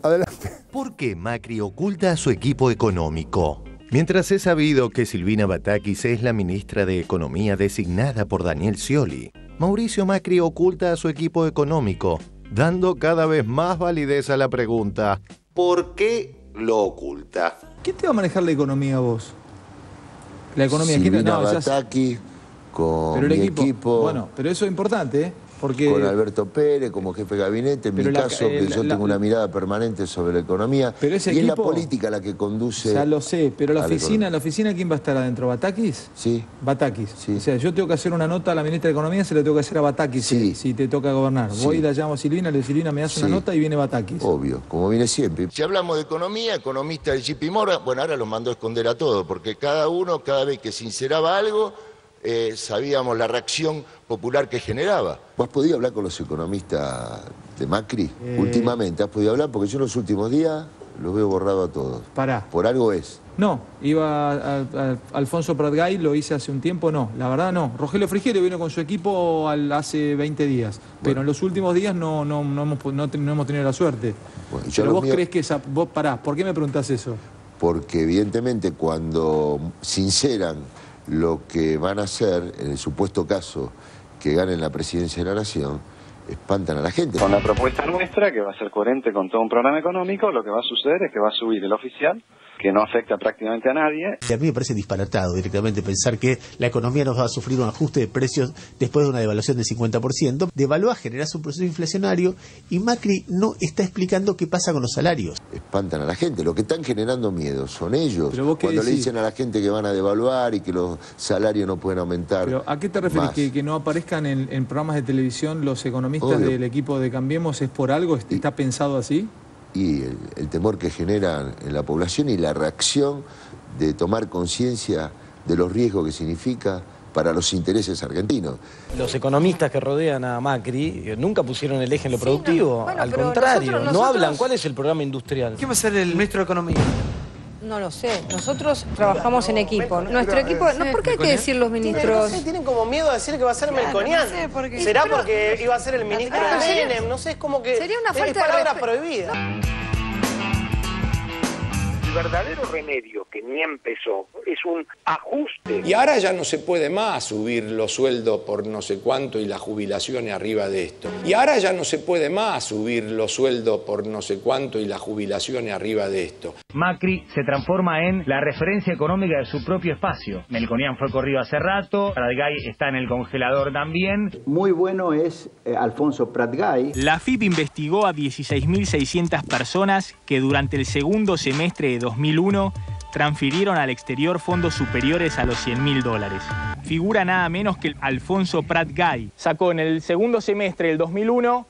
Adelante. ¿Por qué Macri oculta a su equipo económico? Mientras es sabido que Silvina Batakis es la ministra de Economía designada por Daniel Scioli, Mauricio Macri oculta a su equipo económico, dando cada vez más validez a la pregunta: ¿por qué lo oculta? ¿Quién te va a manejar la economía vos? La economía, Silvina Batakis con mi equipo. Bueno, pero eso es importante, ¿eh? Porque con Alberto Pérez como jefe de gabinete, en mi caso, que yo tengo una mirada permanente sobre la economía, pero ese y equipo, es la política la que conduce. Ya lo sé, pero la oficina, ¿quién va a estar adentro? ¿Batakis? Sí. Batakis. Sí. O sea, yo tengo que hacer una nota a la ministra de Economía, se la tengo que hacer a Batakis, sí, si te toca gobernar. Sí. Voy y la llamo a Silvina, le digo: Silvina, me hace una nota, y viene Batakis. Obvio, como viene siempre. Si hablamos de economía, economista del JP Morgan, bueno, ahora los mandó a esconder a todos, porque cada vez que sinceraba algo, sabíamos la reacción popular que generaba. ¿Vos has podido hablar con los economistas de Macri últimamente? ¿Has podido hablar? Porque yo en los últimos días los veo borrado a todos. Pará. ¿Por algo es? No, iba a Alfonso Pratgay, lo hice hace un tiempo, no. La verdad no. Rogelio Frigerio vino con su equipo hace 20 días. Bueno. Pero en los últimos días no hemos tenido la suerte. Bueno, pero vos crees que esa... Vos pará, ¿por qué me preguntás eso? Porque evidentemente cuando sinceran lo que van a hacer, en el supuesto caso que ganen la presidencia de la Nación, espantan a la gente. Con la propuesta nuestra, que va a ser coherente con todo un programa económico, lo que va a suceder es que va a subir el oficial, que no afecta prácticamente a nadie. Y a mí me parece disparatado directamente pensar que la economía nos va a sufrir un ajuste de precios después de una devaluación del 50%. Devalúa, generas un proceso inflacionario, y Macri no está explicando qué pasa con los salarios. Espantan a la gente. Lo que están generando miedo son ellos. Cuando le dicen a la gente que van a devaluar y que los salarios no pueden aumentar. ¿Pero a qué te referís? ¿Que no aparezcan en programas de televisión los economistas del equipo de Cambiemos? ¿Es por algo? ¿Está pensado así? Y el temor que generan en la población y la reacción de tomar conciencia de los riesgos que significa para los intereses argentinos. Los economistas que rodean a Macri nunca pusieron el eje en lo productivo, bueno, al contrario, no hablan. ¿Cuál es el programa industrial? ¿Qué va a ser el ministro de Economía? No lo sé. Nosotros trabajamos en equipo. Nuestro equipo... No, ¿por qué hay que decir los ministros? Tienen como miedo a decir que va a ser Melconian. No sé, porque... ¿Será porque iba a ser el ministro de Menem? No sé, es como que... Sería una falta de palabra prohibida. El verdadero remedio, que ni empezó, es un ajuste. Y ahora ya no se puede más subir los sueldos por no sé cuánto y las jubilaciones arriba de esto. Y ahora ya no se puede más subir los sueldos por no sé cuánto y las jubilaciones arriba de esto. Macri se transforma en la referencia económica de su propio espacio. Melconian fue corrido hace rato, Pratgay está en el congelador también. Muy bueno es Alfonso Pratgay. La AFIP investigó a 16.600 personas que durante el segundo semestre de 2001 transfirieron al exterior fondos superiores a los $100.000. Figura nada menos que Alfonso Pratgay. Sacó en el segundo semestre del 2001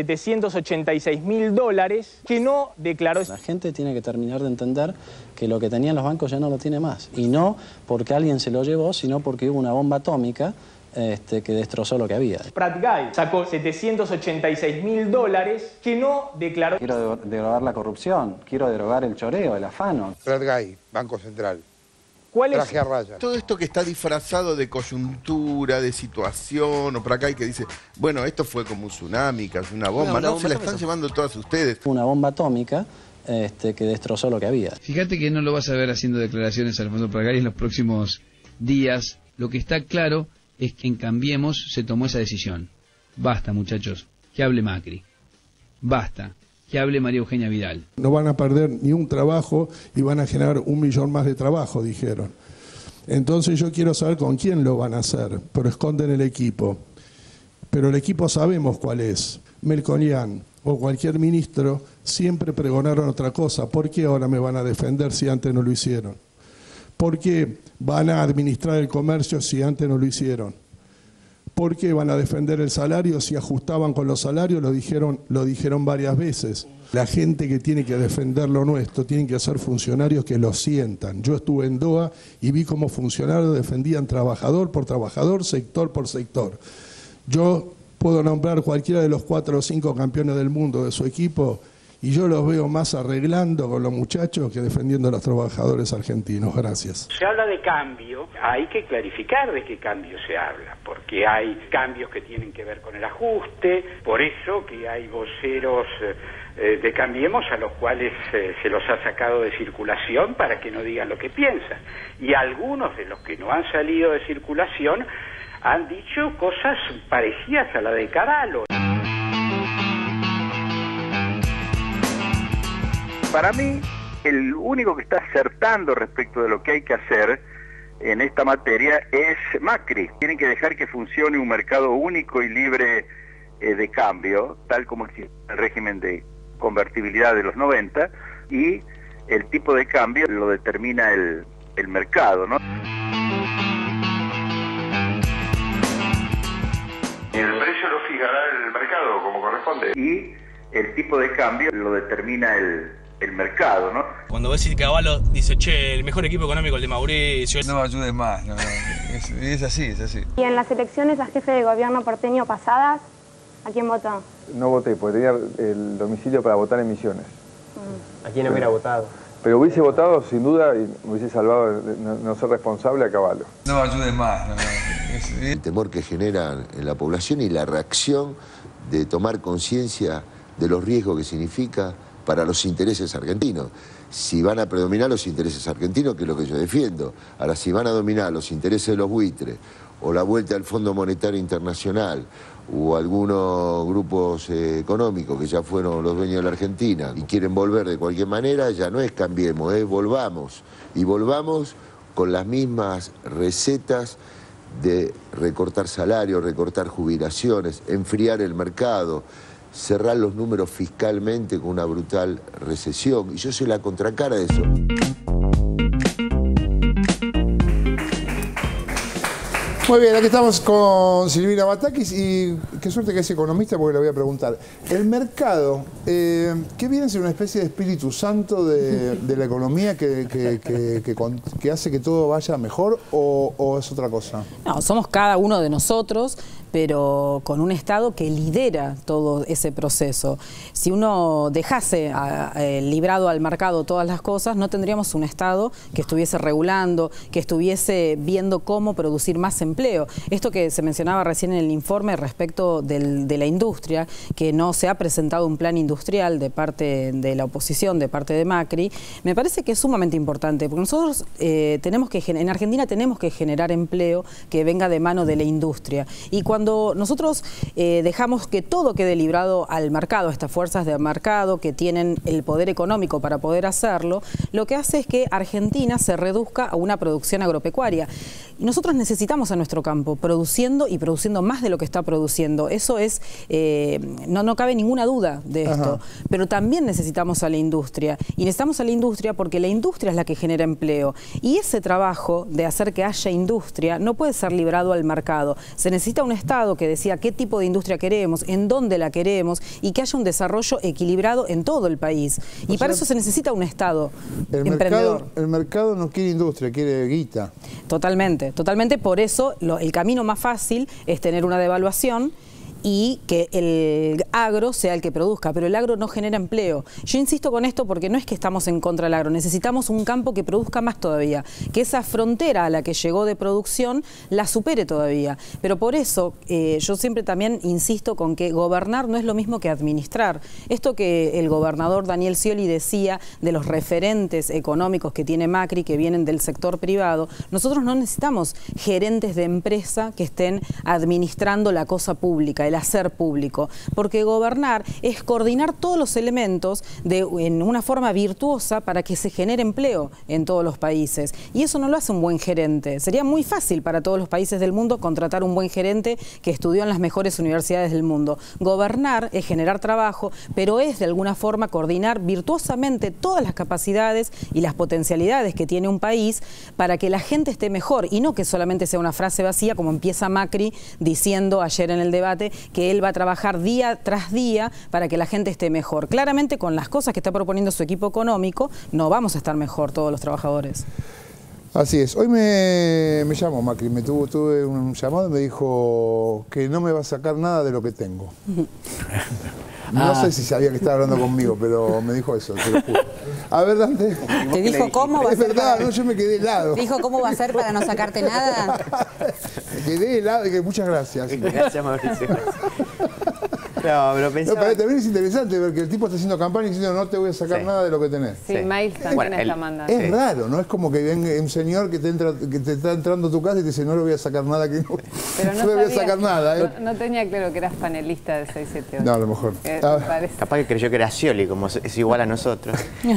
$786.000 que no declaró. La gente tiene que terminar de entender que lo que tenían los bancos ya no lo tiene más. Y no porque alguien se lo llevó, sino porque hubo una bomba atómica que destrozó lo que había. Pratgay sacó $786.000 que no declaró. Quiero derogar la corrupción, quiero derogar el choreo, el afano. Pratgay, Banco Central. ¿Cuál es? Traje a raya. Todo esto que está disfrazado de coyuntura, de situación, o Pratgay que dice, bueno, esto fue como un tsunami, casi una bomba, no, se la están llevando todas ustedes. Una bomba atómica que destrozó lo que había. Fíjate que no lo vas a ver haciendo declaraciones a Alfonso Pratgay en los próximos días. Lo que está claro es que en Cambiemos se tomó esa decisión. Basta, muchachos, que hable Macri. Basta, que hable María Eugenia Vidal. No van a perder ni un trabajo y van a generar 1 millón más de trabajo, dijeron. Entonces yo quiero saber con quién lo van a hacer, pero esconden el equipo. Pero el equipo sabemos cuál es. Melconian o cualquier ministro siempre pregonaron otra cosa. ¿Por qué ahora me van a defender si antes no lo hicieron? ¿Por qué van a administrar el comercio si antes no lo hicieron? ¿Por qué van a defender el salario si ajustaban con los salarios? Lo dijeron varias veces. La gente que tiene que defender lo nuestro tienen que ser funcionarios que lo sientan. Yo estuve en Doha y vi cómo funcionarios defendían trabajador por trabajador, sector por sector. Yo puedo nombrar cualquiera de los 4 o 5 campeones del mundo de su equipo y yo los veo más arreglando con los muchachos que defendiendo a los trabajadores argentinos. Gracias. Se habla de cambio, hay que clarificar de qué cambio se habla, porque hay cambios que tienen que ver con el ajuste, por eso que hay voceros de Cambiemos, a los cuales se los ha sacado de circulación para que no digan lo que piensan. Y algunos de los que no han salido de circulación han dicho cosas parecidas a la de Caralo. Para mí, el único que está acertando respecto de lo que hay que hacer en esta materia es Macri. Tienen que dejar que funcione un mercado único y libre de cambio, tal como existe el régimen de convertibilidad de los 90, y el tipo de cambio lo determina el mercado, ¿no? El precio lo fijará el mercado como corresponde. Y el tipo de cambio lo determina el mercado, ¿no? Cuando ves que Cavallo dice, che, el mejor equipo económico el de Mauricio. No ayudes más, no. Es así, es así. Y en las elecciones a jefe de gobierno porteño pasadas, ¿a quién votó? No voté, porque tenía el domicilio para votar en Misiones. ¿A quién hubiera votado? Pero hubiese votado, sin duda, y me hubiese salvado de no ser responsable a Cavallo. No ayudes más, no. El temor que genera en la población y la reacción de tomar conciencia de los riesgos que significa para los intereses argentinos. Si van a predominar los intereses argentinos, que es lo que yo defiendo. Ahora, si van a dominar los intereses de los buitres, o la vuelta al Fondo Monetario Internacional, o algunos grupos económicos que ya fueron los dueños de la Argentina y quieren volver de cualquier manera, ya no es cambiemos, es volvamos. Y volvamos con las mismas recetas de recortar salarios, recortar jubilaciones, enfriar el mercado, cerrar los números fiscalmente con una brutal recesión. Y yo soy la contracara de eso. Muy bien, aquí estamos con Silvina Batakis y qué suerte que es economista porque le voy a preguntar. El mercado, ¿qué viene a ser una especie de espíritu santo de la economía que hace que todo vaya mejor o es otra cosa? No, somos cada uno de nosotros, pero con un Estado que lidera todo ese proceso. Si uno dejase librado al mercado todas las cosas, no tendríamos un Estado que estuviese regulando, que estuviese viendo cómo producir más empleo. Esto que se mencionaba recién en el informe respecto de la industria, que no se ha presentado un plan industrial de parte de la oposición, de parte de Macri, me parece que es sumamente importante, porque nosotros en Argentina tenemos que generar empleo que venga de mano de la industria. Y cuando nosotros dejamos que todo quede librado al mercado, a estas fuerzas de mercado que tienen el poder económico para poder hacerlo, lo que hace es que Argentina se reduzca a una producción agropecuaria. Y nosotros necesitamos a nuestro campo produciendo y produciendo más de lo que está produciendo. Eso es, no cabe ninguna duda de esto. Ajá. Pero también necesitamos a la industria. Y necesitamos a la industria porque la industria es la que genera empleo. Y ese trabajo de hacer que haya industria no puede ser librado al mercado. Se necesita un Estado que decida qué tipo de industria queremos, en dónde la queremos y que haya un desarrollo equilibrado en todo el país. Y para eso se necesita un Estado emprendedor. El mercado no quiere industria, quiere guita. Totalmente, totalmente. Por eso el camino más fácil es tener una devaluación y que el agro sea el que produzca, pero el agro no genera empleo. Yo insisto con esto porque no es que estamos en contra del agro, necesitamos un campo que produzca más todavía, que esa frontera a la que llegó de producción la supere todavía. Pero por eso yo siempre también insisto con que gobernar no es lo mismo que administrar. Esto que el gobernador Daniel Scioli decía de los referentes económicos que tiene Macri, que vienen del sector privado, nosotros no necesitamos gerentes de empresa que estén administrando la cosa pública, el hacer público, porque gobernar es coordinar todos los elementos en una forma virtuosa para que se genere empleo en todos los países. Y eso no lo hace un buen gerente. Sería muy fácil para todos los países del mundo contratar un buen gerente que estudió en las mejores universidades del mundo. Gobernar es generar trabajo, pero es de alguna forma coordinar virtuosamente todas las capacidades y las potencialidades que tiene un país para que la gente esté mejor y no que solamente sea una frase vacía como empieza Macri diciendo ayer en el debate que él va a trabajar día tras día para que la gente esté mejor. Claramente con las cosas que está proponiendo su equipo económico no vamos a estar mejor todos los trabajadores. Así es. Hoy me llamó Macri, tuve un llamado y me dijo que no me va a sacar nada de lo que tengo. No sé si sabía que estaba hablando conmigo, pero me dijo eso, te lo juro. A ver, Dante. ¿Te dijo cómo va a ser? Es verdad, no, yo me quedé helado. ¿Dijo cómo va a ser para no sacarte nada? Me quedé helado y que muchas gracias. Gracias, Mauricio. pero pensaba... No, pero también es interesante ver que el tipo está haciendo campaña y diciendo no te voy a sacar nada de lo que tenés. Sí, Miles también está mandando. Es raro, ¿no? Es como que venga un señor que te está entrando a tu casa y te dice no le voy a sacar nada, que no, pero no le voy a sacar nada. No tenía claro que eras panelista de 678. No, a lo mejor. Capaz que creyó que era Scioli, como es igual a nosotros.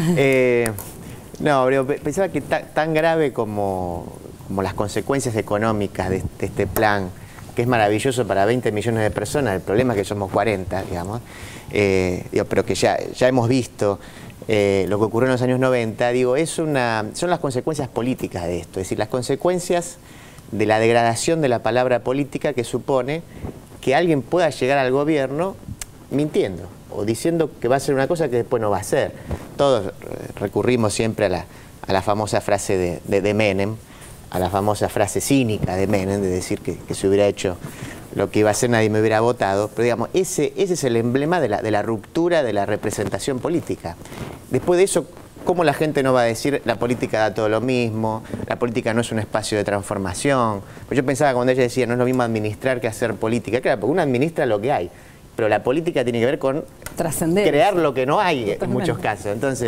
No, pero pensaba que tan grave como las consecuencias económicas de este plan, que es maravilloso para 20 millones de personas, el problema es que somos 40, digamos, pero que ya hemos visto lo que ocurrió en los años 90, digo, son las consecuencias políticas de esto, es decir, las consecuencias de la degradación de la palabra política que supone que alguien pueda llegar al gobierno mintiendo o diciendo que va a ser una cosa que después no va a ser. Todos recurrimos siempre a la famosa frase de Menem, a la famosa frase cínica de Menem, de decir que si hubiera hecho lo que iba a hacer nadie me hubiera votado, pero digamos, ese es el emblema de la ruptura de la representación política. Después de eso, ¿cómo la gente no va a decir la política da todo lo mismo, la política no es un espacio de transformación? Pues yo pensaba cuando ella decía no es lo mismo administrar que hacer política, claro, porque uno administra lo que hay, pero la política tiene que ver con crear lo que no hay en muchos casos. Entonces,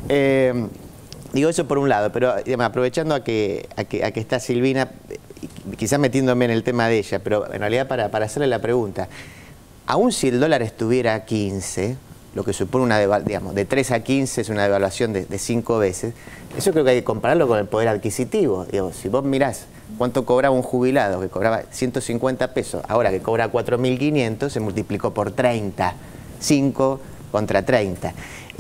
digo eso por un lado, pero digamos, aprovechando a que está Silvina, quizás metiéndome en el tema de ella, pero en realidad para hacerle la pregunta, aún si el dólar estuviera a 15, lo que supone una digamos, de 3 a 15 es una devaluación de 5 veces, eso creo que hay que compararlo con el poder adquisitivo. Digo, si vos mirás cuánto cobraba un jubilado que cobraba 150 pesos, ahora que cobra 4.500, se multiplicó por 30, 5 contra 30.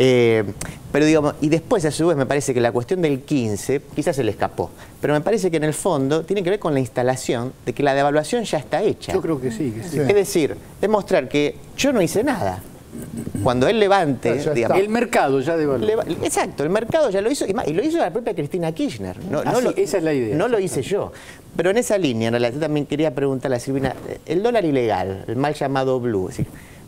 Pero digamos, y después a su vez me parece que la cuestión del 15 quizás se le escapó, pero me parece que en el fondo tiene que ver con la instalación de que la devaluación ya está hecha. Yo creo que sí. Sí. Es decir, demostrar que yo no hice nada. Cuando él levante... digamos, el mercado ya devaluó. Exacto, el mercado ya lo hizo, y lo hizo la propia Cristina Kirchner. Esa es la idea. No lo hice yo. Pero en esa línea, en realidad, yo también quería preguntarle a Silvina, el dólar ilegal, el mal llamado blue, es decir,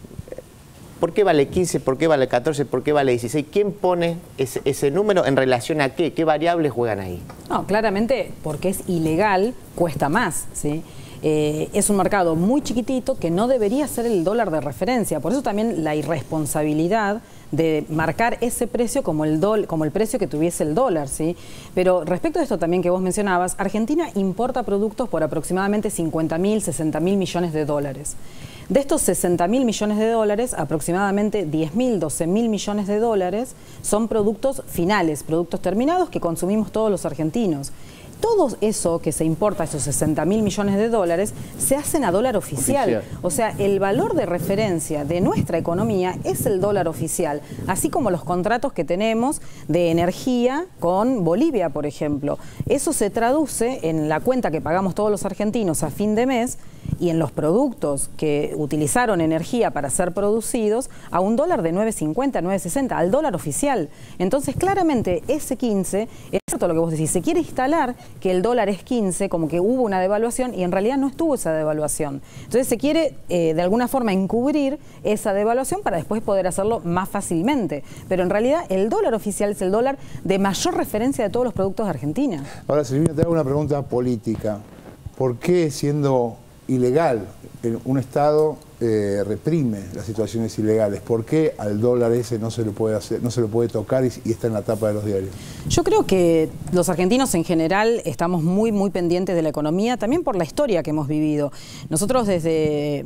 ¿por qué vale 15? ¿Por qué vale 14? ¿Por qué vale 16? ¿Quién pone ese número en relación a qué? ¿Qué variables juegan ahí? No, claramente porque es ilegal cuesta más, ¿sí? Es un mercado muy chiquitito que no debería ser el dólar de referencia. Por eso también la irresponsabilidad de marcar ese precio como el precio que tuviese el dólar, ¿sí? Pero respecto a esto también que vos mencionabas, Argentina importa productos por aproximadamente 50.000, 60.000 millones de dólares. De estos 60.000 millones de dólares, aproximadamente 10.000, 12.000 millones de dólares son productos finales, productos terminados que consumimos todos los argentinos. Todo eso que se importa, esos 60.000 millones de dólares, se hacen a dólar oficial. O sea, el valor de referencia de nuestra economía es el dólar oficial, así como los contratos que tenemos de energía con Bolivia, por ejemplo. Eso se traduce en la cuenta que pagamos todos los argentinos a fin de mes y en los productos que utilizaron energía para ser producidos a un dólar de 9.50, 9.60, al dólar oficial. Entonces, claramente, ese 15, es cierto lo que vos decís, se quiere instalar que el dólar es 15, como que hubo una devaluación, y en realidad no estuvo esa devaluación. Entonces se quiere, de alguna forma, encubrir esa devaluación para después poder hacerlo más fácilmente. Pero en realidad el dólar oficial es el dólar de mayor referencia de todos los productos de Argentina. Ahora, Silvina, te hago una pregunta política. ¿Por qué, siendo ilegal, un Estado reprime las situaciones ilegales? ¿Por qué al dólar ese no se le puede hacer, no se le puede tocar y está en la tapa de los diarios? Yo creo que los argentinos en general estamos muy pendientes de la economía, también por la historia que hemos vivido. Nosotros desde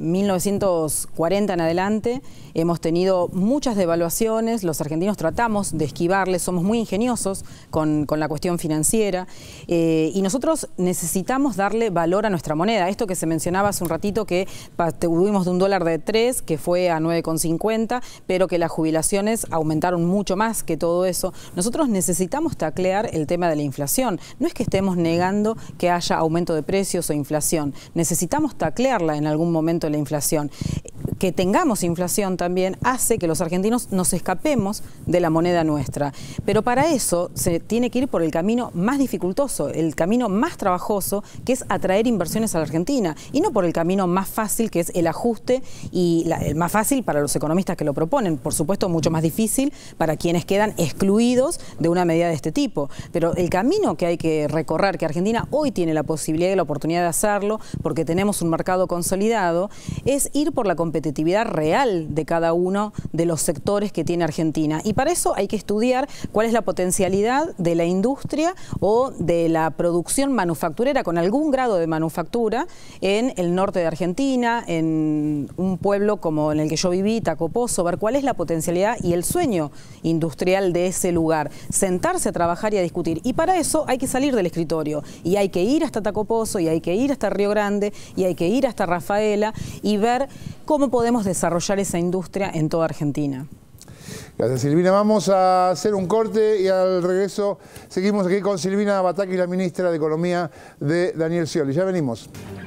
1940 en adelante hemos tenido muchas devaluaciones, los argentinos tratamos de esquivarles, somos muy ingeniosos con la cuestión financiera, y nosotros necesitamos darle valor a nuestra moneda. Esto que se mencionaba hace un ratito, que tuvimos de un dólar de 3 que fue a 9,50, pero que las jubilaciones aumentaron mucho más que todo eso. Nosotros necesitamos taclear el tema de la inflación. No es que estemos negando que haya aumento de precios o inflación. Necesitamos taclearla en algún momento, la inflación. Que tengamos inflación también hace que los argentinos nos escapemos de la moneda nuestra. Pero para eso se tiene que ir por el camino más dificultoso, el camino más trabajoso, que es atraer inversiones a la Argentina, y no por el camino más fácil, que es el ajuste, y el más fácil para los economistas que lo proponen, por supuesto mucho más difícil para quienes quedan excluidos de una medida de este tipo. Pero el camino que hay que recorrer, que Argentina hoy tiene la posibilidad y la oportunidad de hacerlo, porque tenemos un mercado consolidado, es ir por la competitividad competitividad real de cada uno de los sectores que tiene Argentina. Y para eso hay que estudiar cuál es la potencialidad de la industria o de la producción manufacturera con algún grado de manufactura en el norte de Argentina, en un pueblo como en el que yo viví, Tacopozo, ver cuál es la potencialidad y el sueño industrial de ese lugar, sentarse a trabajar y a discutir. Y para eso hay que salir del escritorio y hay que ir hasta Tacopozo y hay que ir hasta Río Grande y hay que ir hasta Rafaela y ver cómo podemos desarrollar esa industria en toda Argentina. Gracias, Silvina. Vamos a hacer un corte y al regreso seguimos aquí con Silvina Batakis, la ministra de Economía de Daniel Scioli. Ya venimos.